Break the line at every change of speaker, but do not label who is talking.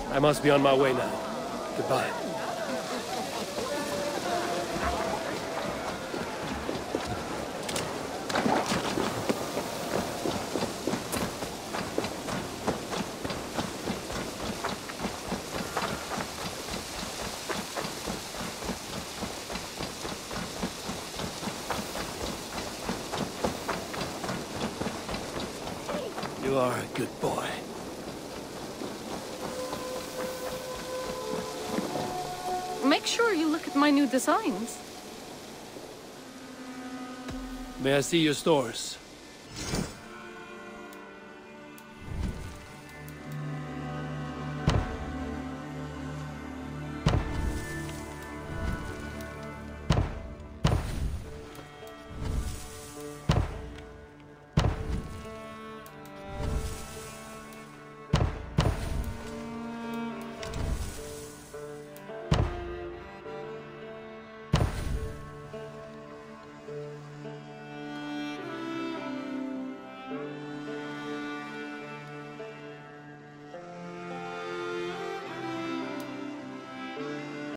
I must be on my way now. Goodbye. You are a good boy.
Make sure you look at my new designs.
May I see your stores?